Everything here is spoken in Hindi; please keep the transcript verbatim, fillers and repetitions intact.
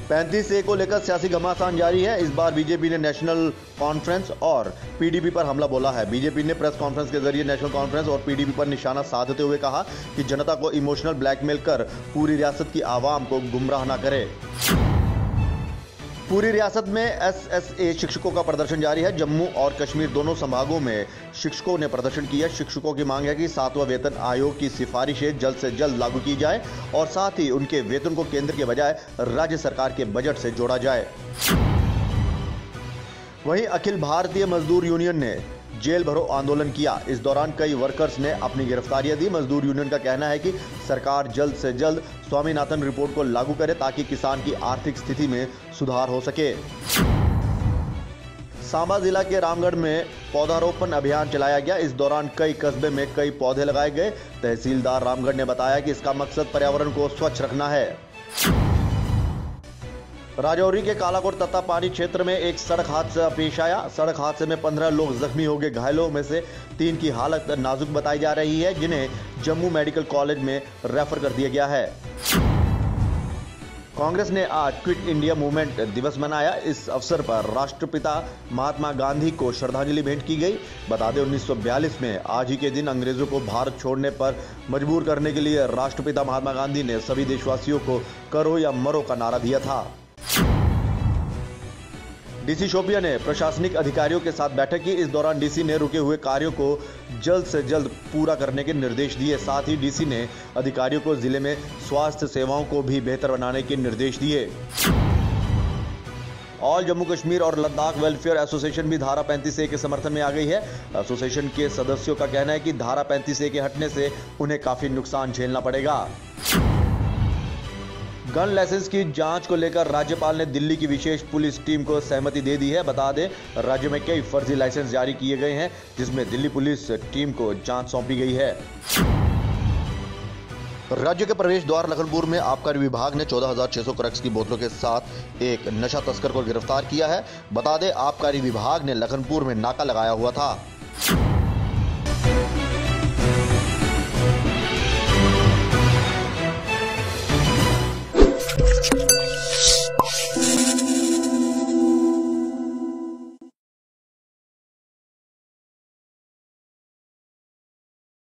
पैंतीस ए को लेकर सियासी घमासान जारी है। इस बार बीजेपी ने नेशनल कॉन्फ्रेंस और पीडीपी पर हमला बोला है। बीजेपी ने प्रेस कॉन्फ्रेंस के जरिए नेशनल कॉन्फ्रेंस और पीडीपी पर निशाना साधते हुए कहा कि जनता को इमोशनल ब्लैकमेल कर पूरी रियासत की आवाम को गुमराह न करे। पूरी रियासत में एसएसए शिक्षकों का प्रदर्शन जारी है। जम्मू और कश्मीर दोनों संभागों में शिक्षकों ने प्रदर्शन किया। शिक्षकों की मांग है कि सातवां वेतन आयोग की सिफारिशें जल्द से जल्द लागू की जाए और साथ ही उनके वेतन को केंद्र के बजाय राज्य सरकार के बजट से जोड़ा जाए। वहीं अखिल भारतीय मजदूर यूनियन ने जेल भरो आंदोलन किया। इस दौरान कई वर्कर्स ने अपनी गिरफ्तारियां दी। मजदूर यूनियन का कहना है कि सरकार जल्द से जल्द स्वामीनाथन रिपोर्ट को लागू करे ताकि किसान की आर्थिक स्थिति में सुधार हो सके। सांबा जिला के रामगढ़ में पौधारोपण अभियान चलाया गया। इस दौरान कई कस्बे में कई पौधे लगाए गए। तहसीलदार रामगढ़ ने बताया कि इसका मकसद पर्यावरण को स्वच्छ रखना है। राजौरी के कालाकोट तत्तापानी क्षेत्र में एक सड़क हादसा पेश आया। सड़क हादसे में पंद्रह लोग जख्मी हो गए। घायलों में से तीन की हालत नाजुक बताई जा रही है, जिन्हें जम्मू मेडिकल कॉलेज में रेफर कर दिया गया है। कांग्रेस ने आज क्विट इंडिया मूवमेंट दिवस मनाया। इस अवसर पर राष्ट्रपिता महात्मा गांधी को श्रद्धांजलि भेंट की गई। बता दें, उन्नीस सौ बयालीस में आज ही के दिन अंग्रेजों को भारत छोड़ने पर मजबूर करने के लिए राष्ट्रपिता महात्मा गांधी ने सभी देशवासियों को करो या मरो का नारा दिया था। डीसी शोपिया ने प्रशासनिक अधिकारियों के साथ बैठक की। इस दौरान डीसी ने रुके हुए कार्यों को जल्द से जल्द पूरा करने के निर्देश दिए। साथ ही डीसी ने अधिकारियों को जिले में स्वास्थ्य सेवाओं को भी बेहतर बनाने के निर्देश दिए। ऑल जम्मू कश्मीर और लद्दाख वेलफेयर एसोसिएशन भी धारा पैंतीस ए के समर्थन में आ गई है। एसोसिएशन के सदस्यों का कहना है कि धारा पैंतीस ए के हटने से उन्हें काफी नुकसान झेलना पड़ेगा। गन लाइसेंस की जांच को लेकर राज्यपाल ने दिल्ली की विशेष पुलिस टीम को सहमति दे दी है। बता दें, राज्य में कई फर्जी लाइसेंस जारी किए गए हैं, जिसमें दिल्ली पुलिस टीम को जांच सौंपी गई है। राज्य के प्रवेश द्वार लखनपुर में आबकारी विभाग ने चौदह हजार छह सौ क्रक्स की बोतलों के साथ एक नशा तस्कर को गिरफ्तार किया है। बता दें, आबकारी विभाग ने लखनपुर में नाका लगाया हुआ था।